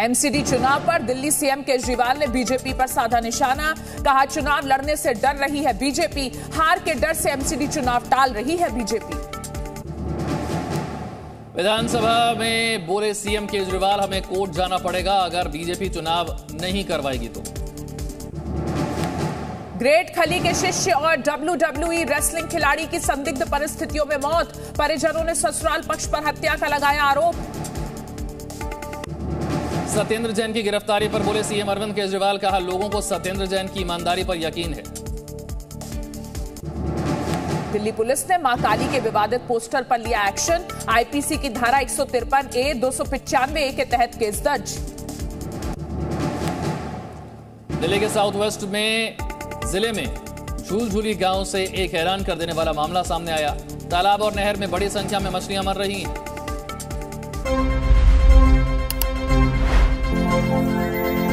MCD चुनाव पर Delhi CM Kejriwal ने बीजेपी पर साधा निशाना। कहा, चुनाव लड़ने से डर रही है बीजेपी, हार के डर से एमसीडी चुनाव टाल रही है बीजेपी। विधानसभा में बोले सीएम केजरीवाल, हमें कोर्ट जाना पड़ेगा अगर बीजेपी चुनाव नहीं करवाएगी तो। ग्रेट खली के शिष्य और WWE रेसलिंग खिलाड़ी की संदिग्ध परिस्थितियों में मौत, परिजनों ने ससुराल पक्ष पर हत्या का लगाया आरोप। सत्येंद्र जैन की गिरफ्तारी पर बोले सीएम अरविंद केजरीवाल, कहा लोगों को सत्येंद्र जैन की ईमानदारी पर यकीन है। दिल्ली पुलिस ने मां काली के विवादित पोस्टर पर लिया एक्शन, आईपीसी की धारा 153A 295A के तहत केस दर्ज। दिल्ली के साउथ वेस्ट में जिले में झूलझूली गांव से एक हैरान कर देने वाला मामला सामने आया। तालाब और नहर में बड़ी संख्या में मछलियां मर रही हैं।